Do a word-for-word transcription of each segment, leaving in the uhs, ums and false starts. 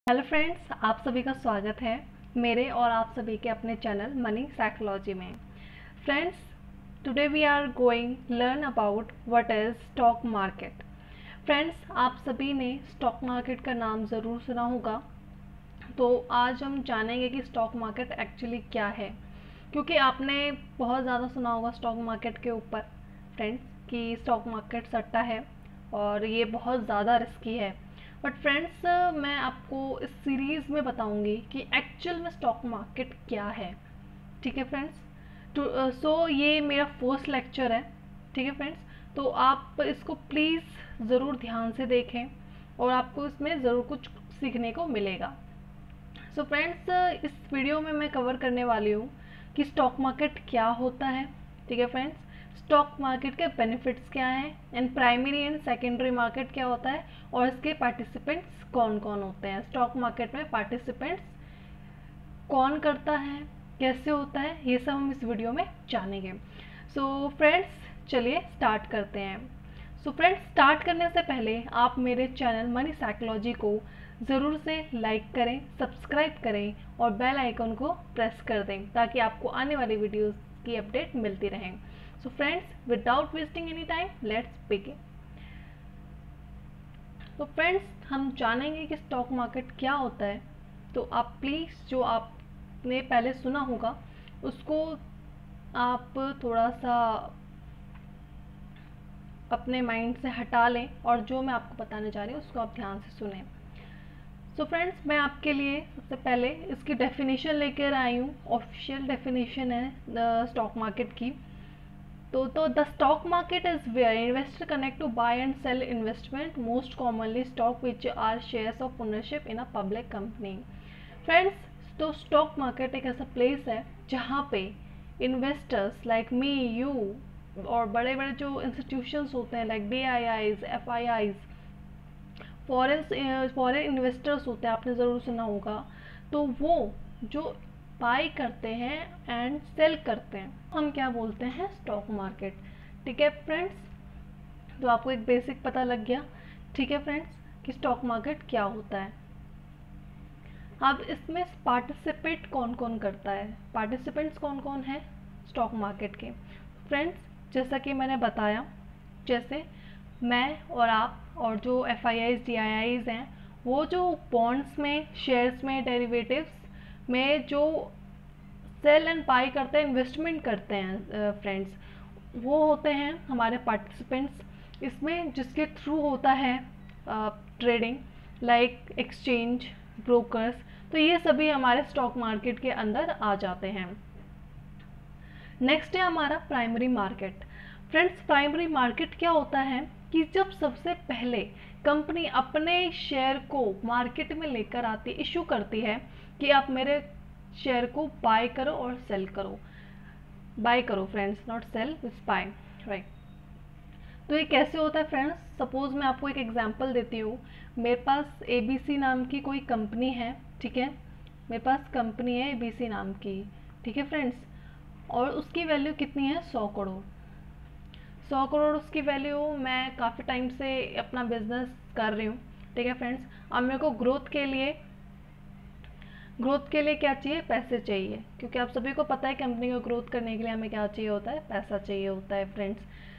Hello friends, आप सभी का स्वागत है मेरे और आप सभी के अपने चैनल मनी साइकोलॉजी में। Friends, today we are going learn about what is stock market. Friends, आप सभी ने स्टॉक मार्केट का नाम ज़रूर सुना होगा, तो आज हम जानेंगे कि स्टॉक मार्केट एक्चुअली क्या है। क्योंकि आपने बहुत ज़्यादा सुना होगा स्टॉक मार्केट के ऊपर फ्रेंड्स कि स्टॉक मार्केट सट्टा है और ये बहुत ज़्यादा रिस्की है। बट फ्रेंड्स, मैं आपको इस सीरीज़ में बताऊंगी कि एक्चुअल में स्टॉक मार्केट क्या है। ठीक है फ्रेंड्स, तो सो ये मेरा फर्स्ट लेक्चर है। ठीक है फ्रेंड्स, तो आप इसको प्लीज़ ज़रूर ध्यान से देखें और आपको इसमें ज़रूर कुछ सीखने को मिलेगा। सो so फ्रेंड्स, इस वीडियो में मैं कवर करने वाली हूँ कि स्टॉक मार्केट क्या होता है। ठीक है फ्रेंड्स, स्टॉक मार्केट के बेनिफिट्स क्या हैं and primary and secondary market क्या होता है और इसके पार्टिसिपेंट्स कौन कौन होते हैं। स्टॉक मार्केट में पार्टिसिपेंट्स कौन करता है, कैसे होता है, ये सब हम इस वीडियो में जानेंगे। सो फ्रेंड्स, चलिए स्टार्ट करते हैं। सो फ्रेंड्स, स्टार्ट करने से पहले आप मेरे चैनल मनी साइकोलॉजी को ज़रूर से लाइक करें, सब्सक्राइब करें और बेल आइकन को प्रेस कर दें ताकि आपको आने वाली वीडियोस की अपडेट मिलती रहे। So friends, without wasting any time, let's begin. तो फ्रेंड्स, हम जानेंगे कि स्टॉक मार्केट क्या होता है। तो आप प्लीज़ जो आपने पहले सुना होगा उसको आप थोड़ा सा अपने माइंड से हटा लें और जो मैं आपको बताने जा रही हूँ उसको आप ध्यान से सुनें। सो so फ्रेंड्स, मैं आपके लिए सबसे पहले इसकी डेफिनेशन लेकर आई हूँ। ऑफिशियल डेफिनेशन है स्टॉक मार्केट की। तो तो the stock market is where investor connect to buy and sell investment, most commonly stock which are shares of ownership in a public company. Friends, तो स्टॉक मार्केट एक ऐसा place है जहाँ पे इन्वेस्टर्स लाइक मी, यू और बड़े बड़े जो इंस्टीट्यूशंस होते हैं like D I Is, F I Is, foreign foreign investors होते हैं, आपने ज़रूर सुना होगा। तो वो जो बाई करते हैं एंड सेल करते हैं हम क्या बोलते हैं, स्टॉक मार्केट। ठीक है फ्रेंड्स, तो आपको एक बेसिक पता लग गया। ठीक है फ्रेंड्स, कि स्टॉक मार्केट क्या होता है। अब इसमें पार्टिसिपेट कौन कौन करता है, पार्टिसिपेंट्स कौन कौन है स्टॉक मार्केट के। फ्रेंड्स, जैसा कि मैंने बताया, जैसे मैं और आप और जो F I Is, D I Is हैं, वो जो बॉन्ड्स में, शेयर्स में, डेरिवेटिव्स में जो सेल एंड बाई करते हैं, इन्वेस्टमेंट करते हैं फ्रेंड्स, वो होते हैं हमारे पार्टिसिपेंट्स। इसमें जिसके थ्रू होता है ट्रेडिंग लाइक एक्सचेंज, ब्रोकर्स, तो ये सभी हमारे स्टॉक मार्केट के अंदर आ जाते हैं। नेक्स्ट है हमारा primary market. Friends, primary market क्या होता है कि जब सबसे पहले कंपनी अपने शेयर को मार्केट में लेकर आती, इशू करती है कि आप मेरे शेयर को बाय करो और सेल करो। बाय करो friends, not sell, it's buy, right. तो ये कैसे होता है फ्रेंड्स, सपोज मैं आपको एक एग्जांपल देती हूँ। मेरे पास ए बी सी नाम की कोई कंपनी है। ठीक है, मेरे पास कंपनी है ए बी सी नाम की। ठीक है फ्रेंड्स, और उसकी वैल्यू कितनी है, सौ करोड़। सौ करोड़ उसकी वैल्यू। मैं काफ़ी टाइम से अपना बिजनेस कर रही हूँ। ठीक है फ्रेंड्स, अब मेरे को ग्रोथ के लिए ग्रोथ के लिए क्या चाहिए, पैसे चाहिए। क्योंकि आप सभी को पता है कंपनी को ग्रोथ करने के लिए हमें क्या चाहिए होता है, पैसा चाहिए होता है फ्रेंड्स।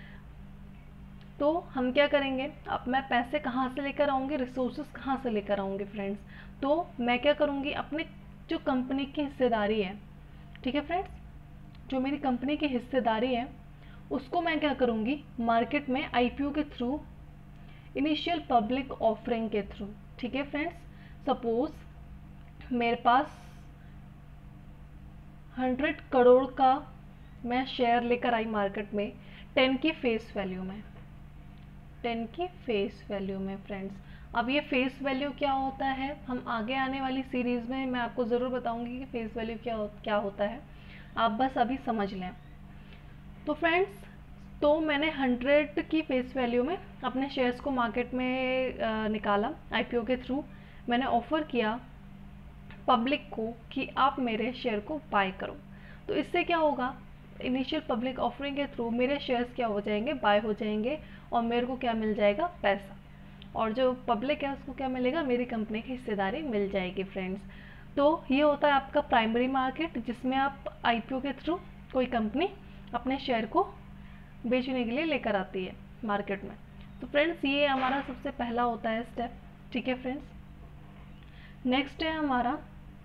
तो हम क्या करेंगे, अब मैं पैसे कहाँ से लेकर आऊँगी, रिसोर्सेज कहाँ से लेकर आऊँगी फ्रेंड्स। तो मैं क्या करूँगी, अपने जो कंपनी की हिस्सेदारी है, ठीक है फ्रेंड्स, जो मेरी कंपनी की हिस्सेदारी है उसको मैं क्या करूँगी, मार्केट में आई पी ओ के थ्रू, इनिशियल पब्लिक ऑफरिंग के थ्रू। ठीक है फ्रेंड्स, सपोज मेरे पास हंड्रेड करोड़ का मैं शेयर लेकर आई मार्केट में, टेन की फेस वैल्यू में, टेन की फेस वैल्यू में फ्रेंड्स। अब ये फेस वैल्यू क्या होता है, हम आगे आने वाली सीरीज़ में मैं आपको ज़रूर बताऊंगी कि फेस वैल्यू क्या हो, क्या होता है। आप बस अभी समझ लें। तो फ्रेंड्स, तो मैंने हंड्रेड की फेस वैल्यू में अपने शेयर्स को मार्केट में आ, निकाला आई पी ओ के थ्रू। मैंने ऑफ़र किया पब्लिक को कि आप मेरे शेयर को बाय करो। तो इससे क्या होगा, इनिशियल पब्लिक ऑफरिंग के थ्रू मेरे शेयर्स क्या हो जाएंगे, बाय हो जाएंगे और मेरे को क्या मिल जाएगा, पैसा। और जो पब्लिक है उसको क्या मिलेगा, मेरी कंपनी की हिस्सेदारी मिल जाएगी फ्रेंड्स। तो ये होता है आपका प्राइमरी मार्केट, जिसमें आप आईपीओ के थ्रू कोई कंपनी अपने शेयर को बेचने के लिए लेकर आती है मार्केट में। तो फ्रेंड्स ये हमारा सबसे पहला होता है स्टेप, ठीक है फ्रेंड्स। नेक्स्ट है हमारा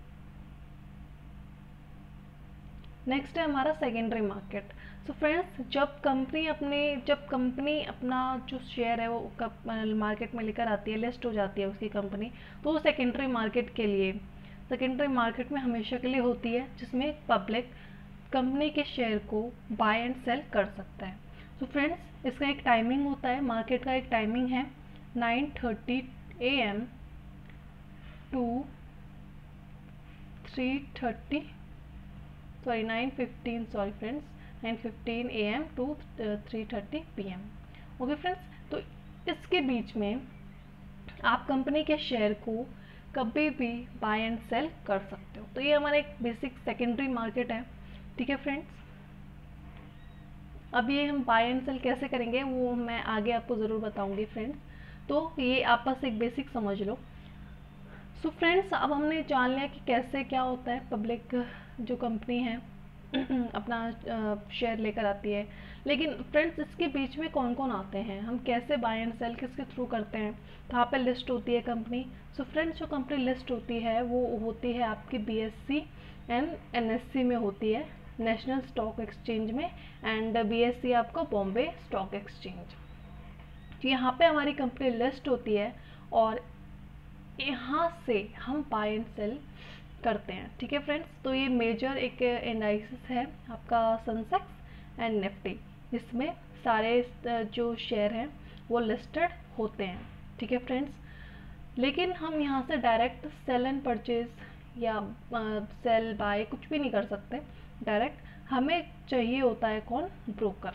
नेक्स्ट है हमारा सेकेंडरी मार्केट। सो फ्रेंड्स जब कंपनी अपने जब कंपनी अपना जो शेयर है वो मार्केट में लेकर आती है, लिस्ट हो जाती है उसकी कंपनी, तो वो सेकेंडरी मार्केट के लिए सेकेंडरी मार्केट में हमेशा के लिए होती है, जिसमें पब्लिक कंपनी के शेयर को बाय एंड सेल कर सकता है। तो फ्रेंड्स इसका एक टाइमिंग होता है, मार्केट का एक टाइमिंग है nine thirty A M to three thirty sorry nine fifteen sorry friends nine fifteen A M to three thirty P M. Okay friends, तो इसके बीच में आप कंपनी के शेयर को कभी भी बाय एंड सेल कर सकते हो। तो ये हमारा एक बेसिक सेकेंडरी मार्केट है, ठीक है फ्रेंड्स। अब ये हम बाय एंड सेल कैसे करेंगे वो मैं आगे आपको ज़रूर बताऊंगी फ्रेंड्स। तो ये आप बस एक बेसिक समझ लो। सो so फ्रेंड्स अब हमने जान लिया कि कैसे क्या होता है, पब्लिक जो कंपनी है अपना शेयर लेकर आती है। लेकिन फ्रेंड्स इसके बीच में कौन कौन आते हैं, हम कैसे बाय एंड सेल किसके थ्रू करते हैं। तो यहाँ पे लिस्ट होती है कंपनी। सो फ्रेंड्स जो कंपनी लिस्ट होती है वो होती है आपकी बीएससी एंड एनएससी में होती है, नेशनल स्टॉक एक्सचेंज में, एंड बीएससी आपका बॉम्बे स्टॉक एक्सचेंज। तो यहाँ पे हमारी कंपनी लिस्ट होती है और यहाँ से हम बाय एंड सेल करते हैं, ठीक है फ्रेंड्स। तो ये मेजर एक इंडाइसिस है आपका सेंसेक्स एंड निफ्टी, जिसमें सारे जो शेयर हैं वो लिस्टेड होते हैं, ठीक है फ्रेंड्स। लेकिन हम यहाँ से डायरेक्ट सेल एंड परचेज या सेल बाय कुछ भी नहीं कर सकते डायरेक्ट। हमें चाहिए होता है कौन, ब्रोकर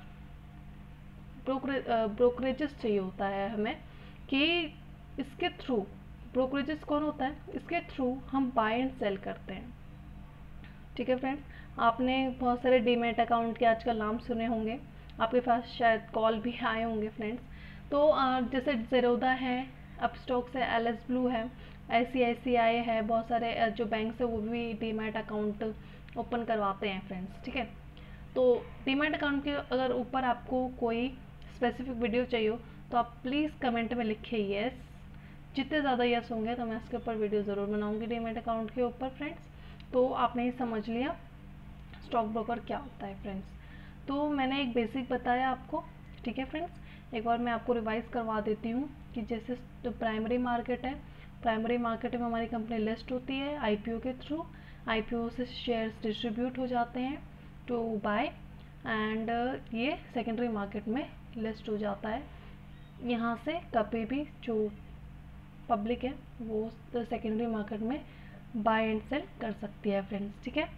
ब्रोकर ब्रोकरेजेस चाहिए होता है हमें, कि इसके थ्रू ब्रोकरेजेस कौन होता है, इसके थ्रू हम बाय एंड सेल करते हैं, ठीक है फ्रेंड्स। आपने बहुत सारे डीमैट अकाउंट के आजकल नाम सुने होंगे, आपके पास शायद कॉल भी आए होंगे फ्रेंड्स। तो जैसे ज़ेरोधा है, अपस्टॉक्स है, एल एस ब्लू है, आई सी आई सी आई है, बहुत सारे जो बैंक है वो भी डीमैट अकाउंट ओपन करवाते हैं फ्रेंड्स, ठीक है। तो डीमैट अकाउंट के अगर ऊपर आपको कोई स्पेसिफिक वीडियो चाहिए हो तो आप प्लीज़ कमेंट में लिखिए येस। जितने ज़्यादा यस होंगे तो मैं इसके ऊपर वीडियो ज़रूर बनाऊंगी डीमैट अकाउंट के ऊपर फ्रेंड्स। तो आपने ही समझ लिया स्टॉक ब्रोकर क्या होता है फ्रेंड्स। तो मैंने एक बेसिक बताया आपको, ठीक है फ्रेंड्स। एक बार मैं आपको रिवाइज करवा देती हूँ कि जैसे तो प्राइमरी मार्केट है, प्राइमरी मार्केट में हमारी कंपनी लिस्ट होती है आईपीओ के थ्रू, आईपीओ से शेयर्स डिस्ट्रीब्यूट हो जाते हैं टू बाय, एंड ये सेकेंडरी मार्केट में लिस्ट हो जाता है। यहाँ से कभी भी जो पब्लिक है वो सेकेंडरी मार्केट में बाय एंड सेल कर सकती है फ्रेंड्स, ठीक है।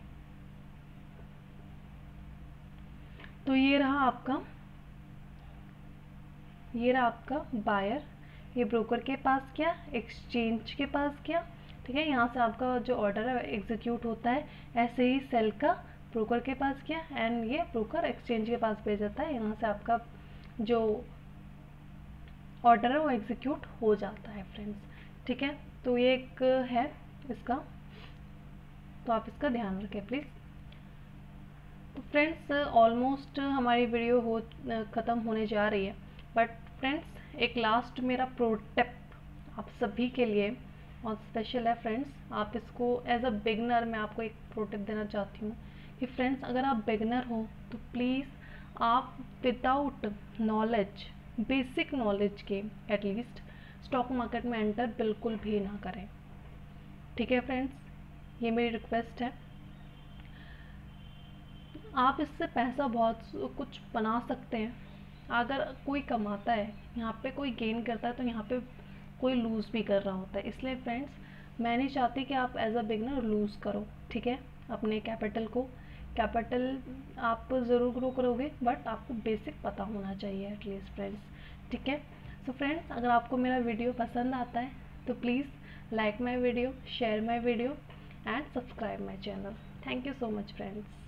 तो ये रहा आपका ये रहा आपका बायर, ये ब्रोकर के पास क्या, एक्सचेंज के पास क्या, ठीक है। यहाँ से आपका जो ऑर्डर है एग्जीक्यूट होता है। ऐसे ही सेल का ब्रोकर के पास क्या, एंड ये ब्रोकर एक्सचेंज के पास भेज जाता है। यहाँ से आपका जो ऑर्डर है वो एग्जीक्यूट हो जाता है फ्रेंड्स, ठीक है। तो ये एक है इसका, तो आप इसका ध्यान रखें प्लीज़। तो फ्रेंड्स ऑलमोस्ट हमारी वीडियो हो ख़त्म होने जा रही है, बट फ्रेंड्स एक लास्ट मेरा प्रो टिप आप सभी के लिए और स्पेशल है फ्रेंड्स। आप इसको एज अ बिगनर मैं आपको एक प्रो टिप देना चाहती हूँ कि फ्रेंड्स अगर आप बिगनर हो तो प्लीज़ आप विदाउट नॉलेज, बेसिक नॉलेज के एटलीस्ट स्टॉक मार्केट में एंटर बिल्कुल भी ना करें, ठीक है फ्रेंड्स। ये मेरी रिक्वेस्ट है। आप इससे पैसा बहुत कुछ बना सकते हैं। अगर कोई कमाता है, यहाँ पे कोई गेन करता है, तो यहाँ पे कोई लूज़ भी कर रहा होता है। इसलिए फ्रेंड्स मैं नहीं चाहती कि आप एज अ बिगनर लूज़ करो, ठीक है। अपने कैपिटल को कैपिटल आप ज़रूर ग्रो करोगे, बट आपको बेसिक पता होना चाहिए एटलीस्ट फ्रेंड्स, ठीक है। सो फ्रेंड्स अगर आपको मेरा वीडियो पसंद आता है तो please like my video, share my video and subscribe my channel. Thank you so much friends.